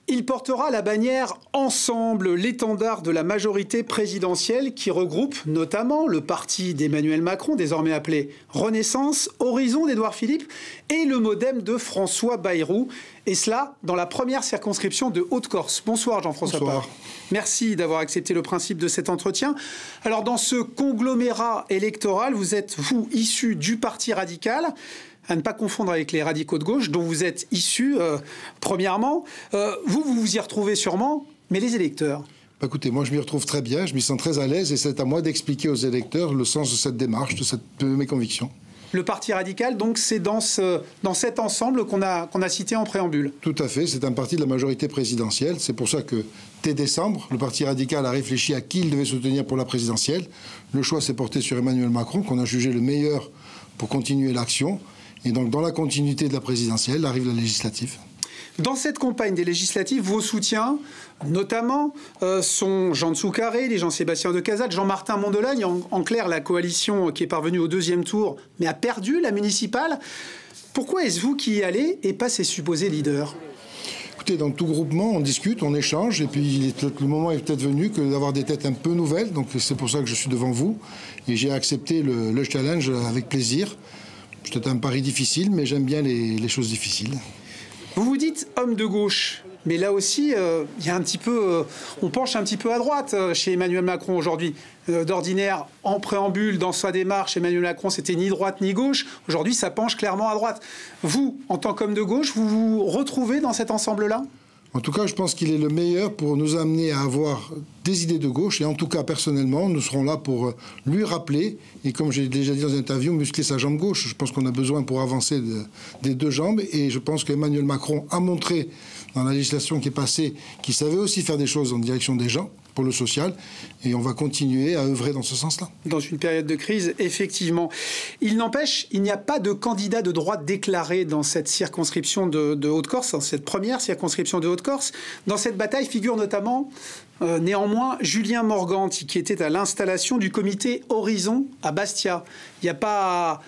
Il portera la bannière Ensemble, l'étendard de la majorité présidentielle qui regroupe notamment le parti d'Emmanuel Macron, désormais appelé Renaissance, Horizon d'Édouard Philippe et le MoDem de François Bayrou. Et cela dans la première circonscription de Haute-Corse. Bonsoir Jean-François Parre. Merci d'avoir accepté le principe de cet entretien. Alors dans ce conglomérat électoral, vous êtes, vous, issu du Parti radical, à ne pas confondre avec les radicaux de gauche, dont vous êtes issu, premièrement. Vous vous y retrouvez sûrement, mais les électeurs? Écoutez, moi je m'y retrouve très bien, je m'y sens très à l'aise et c'est à moi d'expliquer aux électeurs le sens de cette démarche, de mes convictions. Le Parti radical, donc, c'est dans cet ensemble qu'on a cité en préambule. Tout à fait, c'est un parti de la majorité présidentielle. C'est pour ça que, dès décembre, le Parti radical a réfléchi à qui il devait soutenir pour la présidentielle. Le choix s'est porté sur Emmanuel Macron, qu'on a jugé le meilleur pour continuer l'action. Et donc, dans la continuité de la présidentielle, arrive la législative. Dans cette campagne des législatives, vos soutiens, notamment, sont Jean Tsoukaré, Jean-Sébastien Decazat, Jean-Martin Mondelagne. En clair, la coalition qui est parvenue au deuxième tour, mais a perdu la municipale. Pourquoi est-ce vous qui y allez et pas ces supposés leaders ? Écoutez, dans tout groupement, on discute, on échange, et puis le moment est peut-être venu que d'avoir des têtes un peu nouvelles. Donc c'est pour ça que je suis devant vous. Et j'ai accepté le challenge avec plaisir. C'est un pari difficile, mais j'aime bien les choses difficiles. Vous vous dites homme de gauche, mais là aussi, il y a un petit peu, on penche un petit peu à droite chez Emmanuel Macron aujourd'hui. D'ordinaire, en préambule, dans sa démarche, Emmanuel Macron, c'était ni droite ni gauche. Aujourd'hui, ça penche clairement à droite. Vous, en tant qu'homme de gauche, vous vous retrouvez dans cet ensemble-là ? En tout cas, je pense qu'il est le meilleur pour nous amener à avoir des idées de gauche. Et en tout cas, personnellement, nous serons là pour lui rappeler, et comme j'ai déjà dit dans une interview, muscler sa jambe gauche. Je pense qu'on a besoin pour avancer des deux jambes. Et je pense qu'Emmanuel Macron a montré dans la législation qui est passée qu'il savait aussi faire des choses en direction des gens, pour le social. Et on va continuer à œuvrer dans ce sens-là. Dans une période de crise, effectivement. Il n'empêche, il n'y a pas de candidat de droite déclaré dans cette circonscription de Haute-Corse, dans cette première circonscription de Haute-Corse. Dans cette bataille figure notamment, néanmoins, Julien Morganti, qui était à l'installation du comité Horizon à Bastia. Il n'y a pas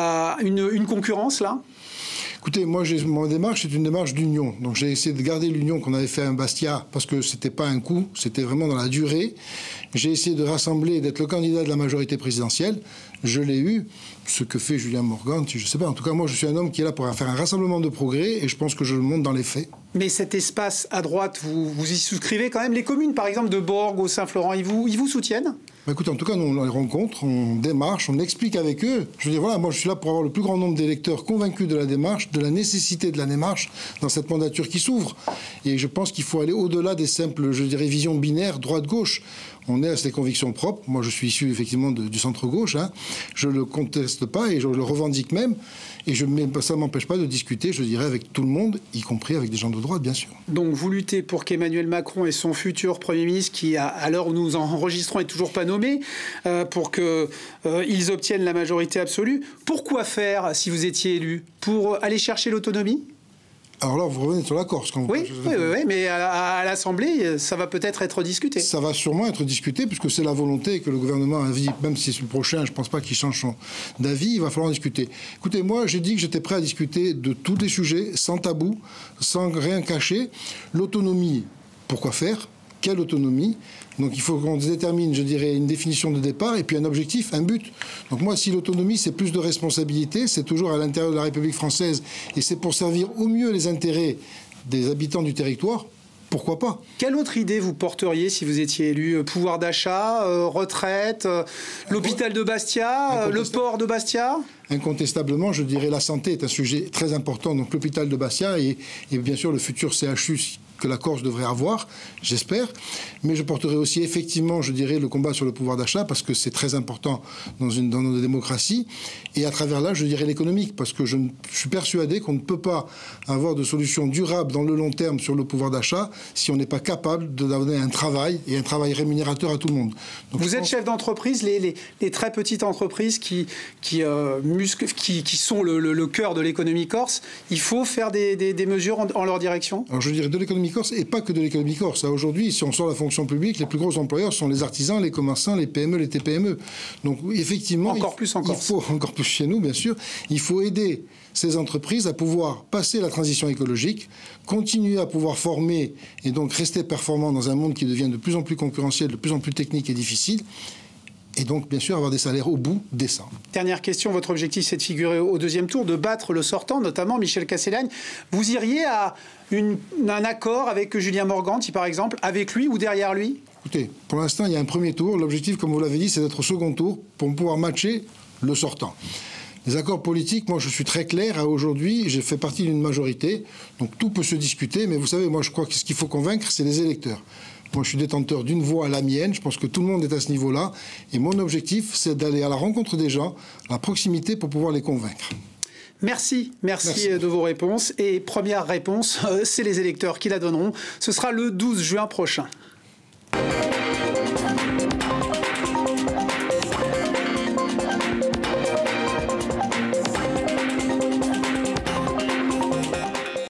une concurrence, là ? Écoutez, moi, mon démarche, c'est une démarche d'union. Donc, j'ai essayé de garder l'union qu'on avait fait à Bastia, parce que c'était pas un coup, c'était vraiment dans la durée. J'ai essayé de rassembler et d'être le candidat de la majorité présidentielle. Je l'ai eu. Ce que fait Julien Morganti, je ne sais pas. En tout cas, moi, je suis un homme qui est là pour faire un rassemblement de progrès, et je pense que je le montre dans les faits. Mais cet espace à droite, vous y souscrivez quand même? Les communes, par exemple, de Borg ou Saint-Florent, ils vous soutiennent? Écoute, en tout cas, nous, on les rencontre, on démarche, on explique avec eux. Je veux dire, voilà, moi, je suis là pour avoir le plus grand nombre d'électeurs convaincus de la démarche, de la nécessité de la démarche dans cette mandature qui s'ouvre. Et je pense qu'il faut aller au-delà des simples, je dirais, visions binaires, droite-gauche. On est à ses convictions propres. Moi, je suis issu, effectivement, du centre-gauche. Hein. Je ne le conteste pas et je le revendique même. Et ça ne m'empêche pas de discuter, je dirais, avec tout le monde, y compris avec des gens de droite, bien sûr. Donc, vous luttez pour qu'Emmanuel Macron et son futur Premier ministre, qui, à l'heure où nous enregistrons, n'est toujours pas nommé, pour qu'ils obtiennent la majorité absolue. Pourquoi faire, si vous étiez élu? Pour aller chercher l'autonomie? Alors là, vous revenez sur la Corse. Quand oui, mais à l'Assemblée, ça va peut-être être discuté. Ça va sûrement être discuté, puisque c'est la volonté que le gouvernement a dit, même si c'est le prochain, je ne pense pas qu'il change d'avis, il va falloir en discuter. Écoutez, moi, j'ai dit que j'étais prêt à discuter de tous les sujets, sans tabou, sans rien cacher. L'autonomie, pourquoi faire? Quelle autonomie? Donc il faut qu'on détermine, je dirais, une définition de départ et puis un objectif, un but. Donc moi, si l'autonomie, c'est plus de responsabilité, c'est toujours à l'intérieur de la République française et c'est pour servir au mieux les intérêts des habitants du territoire, pourquoi pas? Quelle autre idée vous porteriez si vous étiez élu? Pouvoir d'achat, retraite, l'hôpital de Bastia, le port de Bastia? Incontestablement, je dirais la santé est un sujet très important. Donc l'hôpital de Bastia et bien sûr le futur CHU que la Corse devrait avoir, j'espère. Mais je porterai aussi effectivement, je dirais, le combat sur le pouvoir d'achat parce que c'est très important dans nos démocraties. Et à travers là, je dirais l'économique parce que je suis persuadé qu'on ne peut pas avoir de solution durable dans le long terme sur le pouvoir d'achat si on n'est pas capable de donner un travail et un travail rémunérateur à tout le monde. Donc, vous êtes chef d'entreprise, les très petites entreprises qui sont le cœur de l'économie corse, il faut faire des mesures en leur direction? Alors je dirais de l'économie corse et pas que de l'économie corse. Aujourd'hui, si on sort la fonction publique, les plus gros employeurs sont les artisans, les commerçants, les PME, les TPME. Donc effectivement, encore plus chez nous, bien sûr, il faut aider ces entreprises à pouvoir passer la transition écologique, continuer à pouvoir former et donc rester performants dans un monde qui devient de plus en plus concurrentiel, de plus en plus technique et difficile. Et donc, bien sûr, avoir des salaires au bout décents. Dernière question, votre objectif, c'est de figurer au deuxième tour, de battre le sortant, notamment Michel Cassellagne. Vous iriez à un accord avec Julien Morganti, par exemple, avec lui ou derrière lui? Écoutez, pour l'instant, il y a un premier tour. L'objectif, comme vous l'avez dit, c'est d'être au second tour pour pouvoir matcher le sortant. Les accords politiques, moi, je suis très clair. Aujourd'hui, j'ai fait partie d'une majorité. Donc, tout peut se discuter. Mais vous savez, moi, je crois que ce qu'il faut convaincre, c'est les électeurs. Moi, je suis détenteur d'une voix, la mienne. Je pense que tout le monde est à ce niveau-là. Et mon objectif, c'est d'aller à la rencontre des gens, à la proximité, pour pouvoir les convaincre. Merci de vos réponses. Et première réponse, c'est les électeurs qui la donneront. Ce sera le 12 juin prochain.